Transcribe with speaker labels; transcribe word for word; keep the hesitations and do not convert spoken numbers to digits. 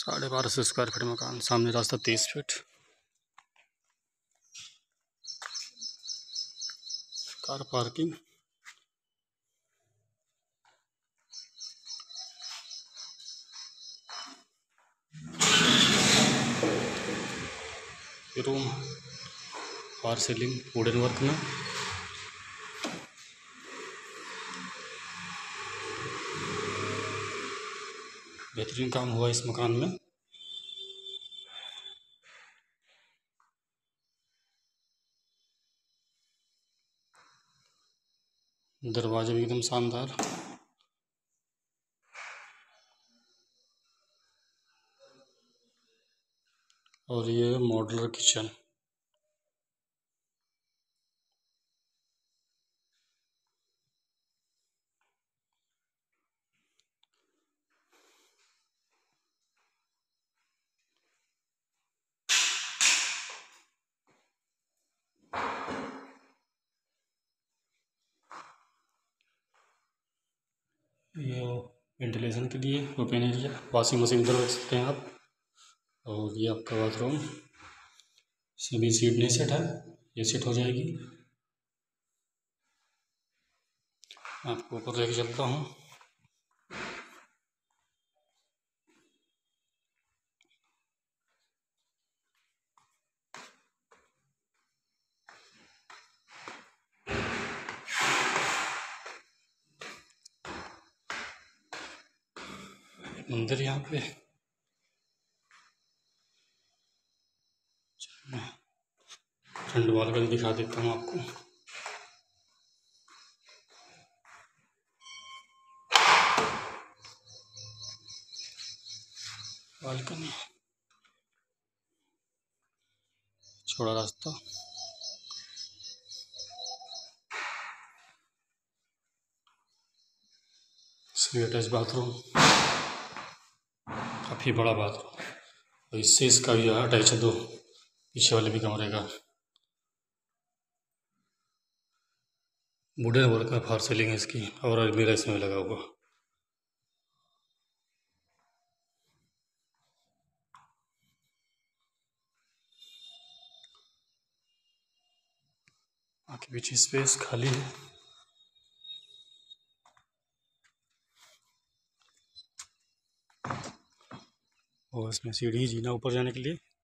Speaker 1: साढ़े बारह सौ स्क्वायर फीट मकान, सामने रास्ता तीस feet, car parking. Room false ceiling wooden work में। बेहतरीन काम हुआ इस मकान में। दरवाजे भी एकदम शानदार। और ये मॉड्यूलर किचन। ये वेंटिलेशन के लिए ओपन एरिया, वॉशिंग मशीन इधर रख सकते हैं आप। और ये आपका बाथरूम, सभी सीट नहीं सेट है, ये सेट हो जाएगी। आपको ऊपर लेके चलता हूँ। मंदिर यहाँ पे, फ्रंट बालकनी दिखा देता हूँ आपको। बालकनी, छोड़ा रास्ता, अटैच बाथरूम, काफ़ी बड़ा बाथरूम। और इससे इसका भी अटैच है दो पीछे वाले भी कमरे का। वुडन वर्क का फॉर सीलिंग है इसकी, और अलमीरा इसमें लगा हुआ। आगे पीछे स्पेस खाली है। और इसमें सीढ़ी जीना ऊपर जाने के लिए।